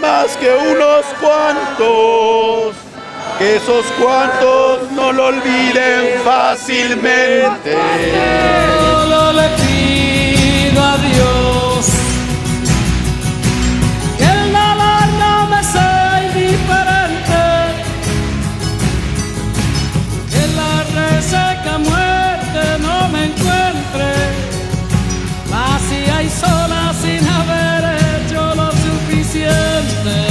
más que unos cuantos, que esos cuantos no lo olviden fácilmente. Solo le pido a Dios que el dolor no me sea indiferente, que la reseca muerte no me encuentre vacía y sola sin haber hecho lo suficiente.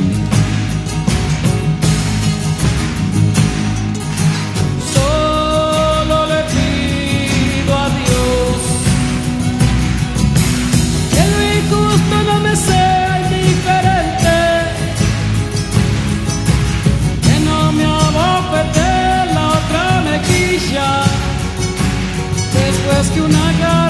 Solo le pido a Dios que lo injusto no me sea indiferente, que no me abofete la otra mejilla después que una